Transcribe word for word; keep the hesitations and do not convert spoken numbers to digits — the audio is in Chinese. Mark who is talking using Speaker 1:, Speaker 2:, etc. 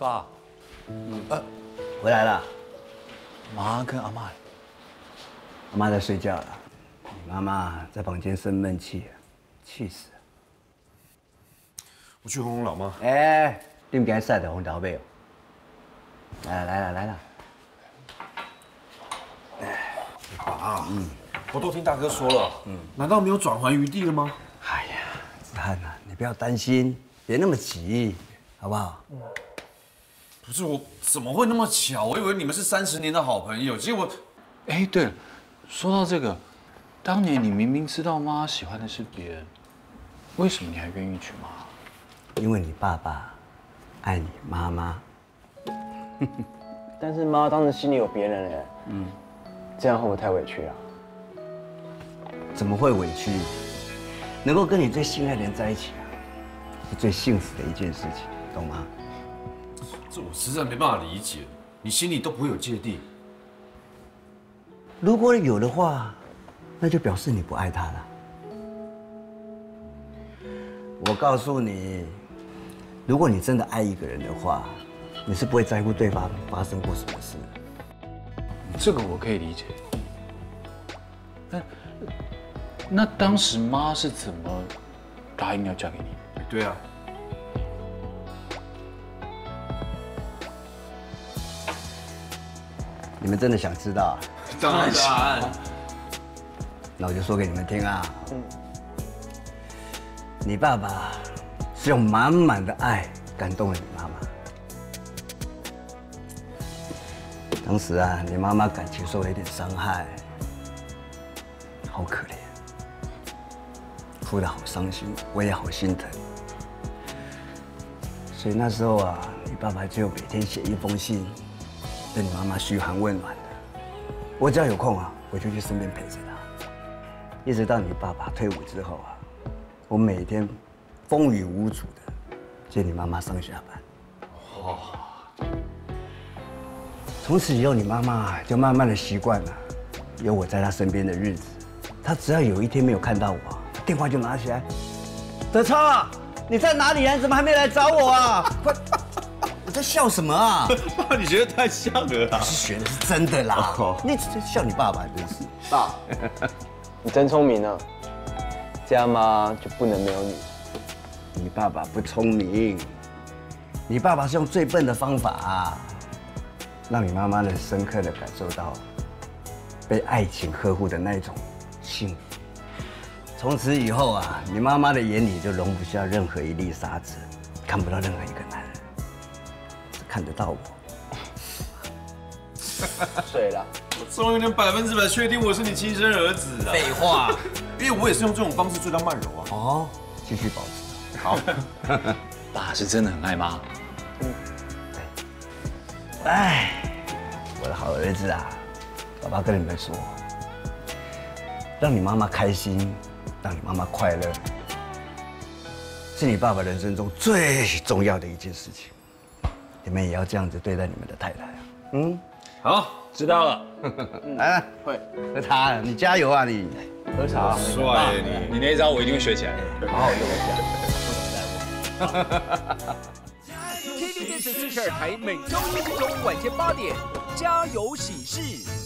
Speaker 1: 爸，
Speaker 2: 嗯，呃，回来了。
Speaker 1: 妈跟阿妈，
Speaker 2: 阿妈在睡觉了，你妈妈在房间生闷气，气死了。
Speaker 3: 我去哄哄老妈。
Speaker 2: 哎，你们该晒的红桃背哦。来了来了来了。
Speaker 3: 爸，嗯，我都听大哥说了，嗯，难道没有转圜余地了吗？
Speaker 2: 哎呀，子涵呐，你不要担心，别那么急，好不好？嗯。
Speaker 3: 不是我怎么会那么巧？我以为你们是三十年的好朋友，结果……
Speaker 1: 哎，对了，说到这个，当年你明明知道妈喜欢的是别人，为什么你还愿意娶妈？
Speaker 2: 因为你爸爸爱你妈妈。
Speaker 4: 但是妈当时心里有别人哎，嗯，这样会不会太委屈啊？
Speaker 2: 怎么会委屈？能够跟你最心爱的人在一起啊，是最幸福的一件事情，懂吗？
Speaker 3: 这我实在没办法理解，你心里都不会有芥蒂。
Speaker 2: 如果有的话，那就表示你不爱他了。我告诉你，如果你真的爱一个人的话，你是不会在乎对方发生过什么事。
Speaker 1: 这个我可以理解。那那当时妈是怎么答应要嫁给你？
Speaker 3: 对啊。
Speaker 2: 你们真的想知道啊？
Speaker 3: 当然想。
Speaker 2: 那我就说给你们听啊。嗯。你爸爸是用满满的爱感动了你妈妈。当时啊，你妈妈感情受了一点伤害，好可怜，哭得好伤心，我也好心疼。所以那时候啊，你爸爸就每天写一封信。对你妈妈嘘寒问暖的，我只要有空啊，我就去身边陪着她，一直到你爸爸退伍之后啊，我每天风雨无阻的接你妈妈上下班。哇！从此以后，你妈妈就慢慢的习惯了有我在她身边的日子。她只要有一天没有看到我，电话就拿起来，德超啊，你在哪里啊？你怎么还没来找我啊？快！你在笑什么啊？
Speaker 3: 爸，你学的太像了啦！
Speaker 2: 是学的是真的啦。你笑你爸爸真是。
Speaker 4: 爸，你真聪明啊！这样妈就不能没有你。
Speaker 2: 你爸爸不聪明，你爸爸是用最笨的方法、啊，让你妈妈能深刻的感受到被爱情呵护的那种幸福。从此以后啊，你妈妈的眼里就容不下任何一粒沙子，看不到任何一个男人。看得到我，
Speaker 4: 对了，
Speaker 3: 我终于能百分之百确定我是你亲生儿子啊！
Speaker 2: 废话，
Speaker 3: 因为我也是用这种方式追到曼柔啊。
Speaker 2: 哦，继续保持。
Speaker 3: 好，
Speaker 1: 爸是真的很爱妈。
Speaker 2: 嗯，对。哎，我的好儿子啊，爸爸跟你们说，让你妈妈开心，让你妈妈快乐，是你爸爸人生中最重要的一件事情。你们也要这样子对待你们的太太啊！嗯，
Speaker 3: 好，知道了。
Speaker 2: 来，会喝茶，你加油啊你！
Speaker 4: 喝茶，
Speaker 3: 帅耶你！
Speaker 1: 你那一招我一定会学起来，
Speaker 4: 好好用一
Speaker 5: 下。T V B S 四十二台每周一中晚间八点，《家有喜事》。